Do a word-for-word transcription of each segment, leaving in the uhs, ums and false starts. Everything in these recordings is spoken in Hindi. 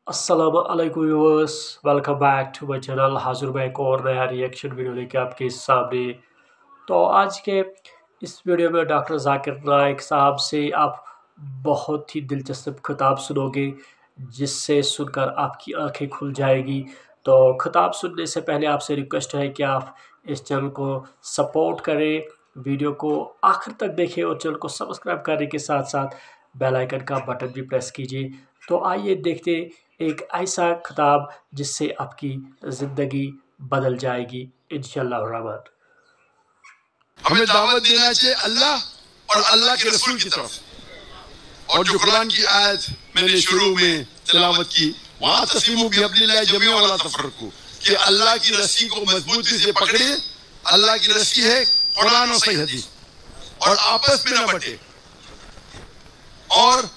अस्सलाम वालेकुम viewers, welcome back to my channel. हाजिर मैं एक और नया रिएक्शन वीडियो लेके आपके सामने। तो आज के इस वीडियो में डॉक्टर जाकिर नाइक साहब से आप बहुत ही दिलचस्प खिताब सुनोगे, जिससे सुनकर आपकी आंखें खुल जाएगी। तो खिताब सुनने से पहले आपसे रिक्वेस्ट है कि आप इस चैनल को सपोर्ट करें, वीडियो को आखिर तक देखें और चैनल को सब्सक्राइब करने के साथ साथ बेल आइकन का बटन भी प्रेस कीजिए। तो आइए देखते एक ऐसा खिताब जिससे आपकी ज़िंदगी बदल जाएगी इंशाअल्लाह रहमान। हमें दावत देना चाहिए अल्लाह और अल्लाह के रसूल की तरफ। और जो कुरान की आयत मैंने शुरू में तिलावत की, वहां तस्लीमु बिहब्लिल्लाह जमीअन वला तफर्रकू, कि अल्लाह की रस्सी को मजबूती से पकड़े। अल्लाह की रस्सी है कुरान और सही हदीस, और आपस में न बटे। और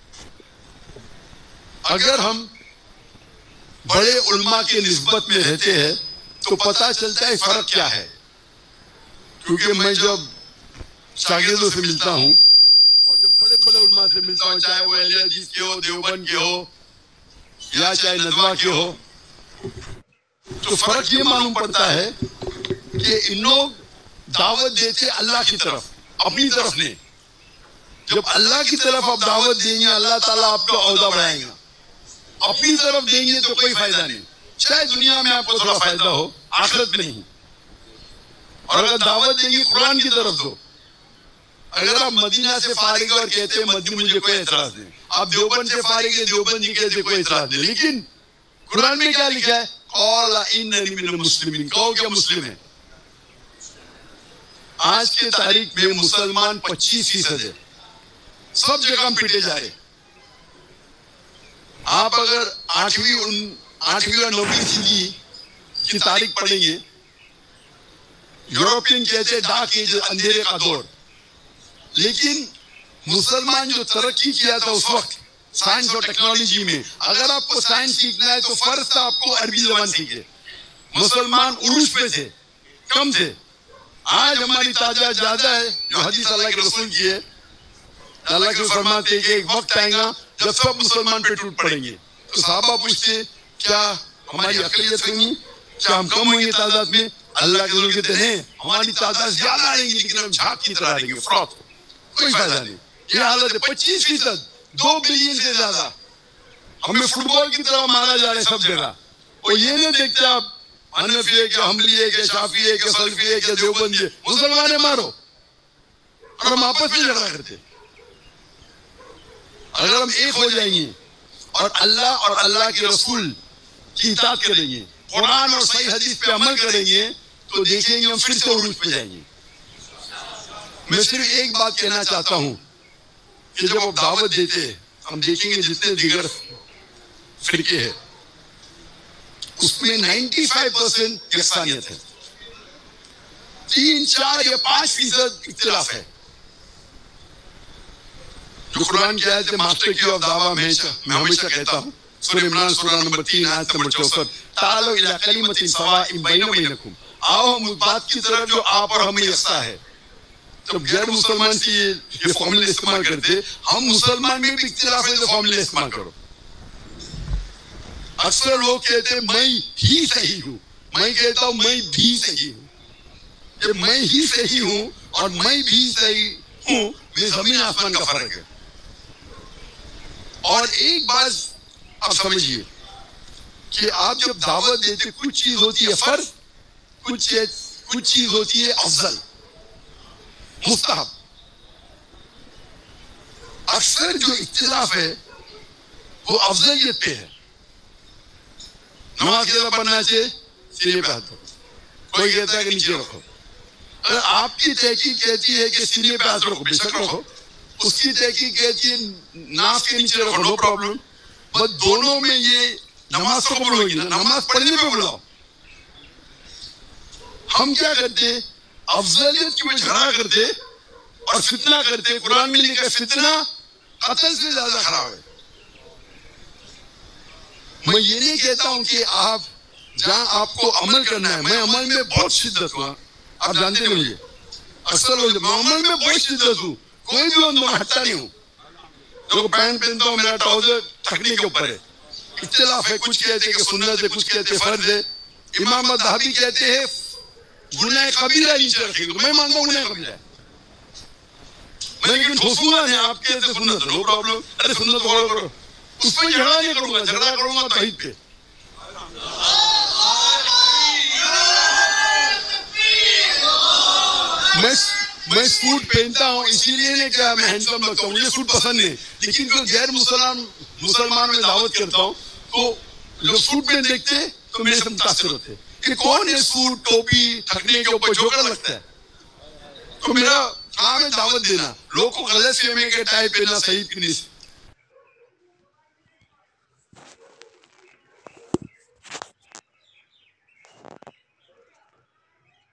अगर हम बड़े उलमा के निस्बत में रहते हैं तो पता चलता है फर्क क्या है। क्योंकि मैं जब शागिर्दों से मिलता हूँ और जब बड़े बड़े उलमा से मिलता हूँ, चाहे वो अहले हदीस के हो, देवबंद के हो, या चाहे नदवा के हो, तो फर्क ये मालूम पड़ता है कि इन लोग दावत देते अल्लाह की तरफ, अपनी तरफ नहीं। जब अल्लाह की तरफ आप दावत देंगे, अल्लाह ताला आपका औहदा बढ़ाएगा। अपनी तरफ देंगे तो कोई फायदा नहीं। शायद दुनिया में आपको थोड़ा फायदा हो, आखिरत में नहीं। और अगर दावत देंगे कुरान की तरफ दो। अगर आप मदीना से फारिग और कहते हैं मदीना, मुझे कोई एतराज नहीं। आप देवबंद से फारिग है, देवबंद की कहते कोई एतराज नहीं। लेकिन कुरान में क्या लिखा है? क़ाला इन्ननी मिनल मुस्लिमीन, कहो क्या मुस्लिम है। आज के तारीख में मुसलमान पच्चीस फीसद है, सब जगह पिटे जा रहे। आप अगर आठवीं उन आठवीं और नौवीं सदी की तारीख पढ़ेंगे, यूरोपियन कहते हैं डार्क एज, अंधेरे का दौर। लेकिन मुसलमान जो तरक्की किया था उस वक्त साइंस और टेक्नोलॉजी में, अगर आपको साइंस सीखना है तो फर्ज था आपको अरबी जबान सीखे। मुसलमान उरूज पे थे, कम थे। आज हमारी तादाद ज्यादा है, जो हदीस अल्लाह के रसूल की है। अल्लाह के फरमाते हैं कि एक वक्त आएगा जब सब मुसलमान पे टूट पड़ेंगे। तो साहबा पूछते, क्या हमारी अकलियत होगी, क्या हम कम होंगे तादाद में? अल्लाह के रसूल कहते हैं हमारी तादाद ज्यादा रहेंगी, लेकिन हम झाग की तरह रहेंगे, फ्रॉक, कोई फायदा नहीं। ये हालत है। पच्चीस फीसद, दो बिलियन से ज्यादा हमें फुटबॉल की तरह मारा जा रहा है सब जगह। और ये नहीं देखते आप हनफी है क्या, हम्बली है क्या, शाफी है क्या, सलफी है क्या, देवबंदी है, मुसलमान मारो। और हम आपस में झगड़ा करते। अगर हम एक हो जाएंगे और अल्लाह और अल्लाह के रसूल की इताअत करेंगे, कुरान और सही हदीस पे अमल करेंगे, तो देखेंगे हम फिर से उरूज पे जाएंगे। मैं सिर्फ एक बात कहना चाहता हूं कि जब आप दावत देते हैं, हम देखेंगे जितने दिगर फिरके हैं उसमें पचानवे परसेंट यकसानियत है, तीन चार या पांच फीसद इख्तिलाफ है। जो कुरान की आयत है, मास्टर की और दावा में मैं हमेशा कहता हूँ, सूरह इमरान सूरह नंबर तीन आयत नंबर चौसठ, तालो इला कलिमतिन सवाइन बैना बैनकुम, आओ हम उस बात की तरफ जो आप और हमें यकसा है। तो गैर मुसलमान से ये, ये फॉर्मूला इस्तेमाल करते, हम मुसलमान में भी इख्तिलाफ है तो फॉर्मूला इस्तेमाल करो। अक्सर लोग कहते हैं मैं ही सही हूँ, मैं कहता हूँ मैं भी सही हूँ। ये मैं ही सही हूँ और मैं भी सही हूँ में जमीन आसमान का फर्क है। और एक बात आप समझिए कि आप जब दावत देते, कुछ चीज होती है फर्ज, कुछ कुछ चीज होती है अफजल, मुस्तहब। अक्सर जो इख्तिलाफ है वो अफजलियत पे है। नमाज कैसा पढ़ना चाहिए, सीने पे हाथ रखो, कोई कहता है कि नीचे रखो। अगर आपकी तहकीक कहती है कि सीने पे हाथ रखो, बेशक रखो। उसकी तहकीक कहती है नाफ के नीचे रखो, नो प्रॉब्लम। बस दोनों में ये नमाज तो कबूल होगी ना, नमाज पढ़ने पे बुलाओ। हम क्या करते, अफजलियत की वजह झगड़ा करते और फितना करते। कुरान में लिखा है फितना कत्ल से ज्यादा खराब है। मैं ये नहीं कहता हूं कि आप जहां आपको अमल करना है, मैं अमल में बहुत शिद्दत हूं, आप जानते हैं मुझे। अक्सर लोग मैं अमल में बहुत शिद्दत हूं, कोई भी अंदर हटता नहीं हूं। जो पैंट पहनता हूँ, मेरा ट्राउजर थकने के ऊपर है, इख्तिलाफ है, कुछ कहते हैं कि सुन्नत है, कुछ कहते हैं फर्ज है। इमाम मज़हबी कहते हैं गुनाह कबीरा नीचे रखेंगे, मैं मानता हूँ गुनाह कबीरा है, मैं लेकिन ठोसूंगा नहीं। आप कहते हैं सुन्नत, नो प्रॉब्लम, अरे सुन्नत फॉलो करो, उस पर झगड़ा नहीं करूंगा, झगड़ा करूंगा तौहीद पे। मैं मैं सूट पहनता हूँ इसीलिए नहीं क्या मैं हैंडसम लगता हूँ, मुझे सूट पसंद नहीं, लेकिन जो गैर मुसलमान मुसलमानों में दावत करता हूँ तो जो सूट में देखते हैं तो मेरे से मुतासिर होते हैं कि कौन है सूट टोपी थकने के ऊपर जोकर लगता है। तो मेरा काम है दावत देना, लोग को गलत फहमी के टाइप पहनना सही की